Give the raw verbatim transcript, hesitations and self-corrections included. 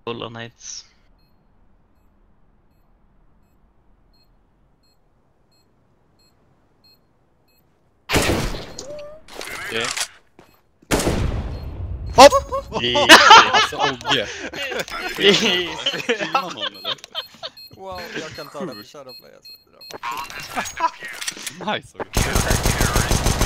Full on nades. Okej. Hopp! Alltså, Ogge. Filmar någon eller? Wow, jag kan ta det på Shadowplay alltså. Nice, Ogge.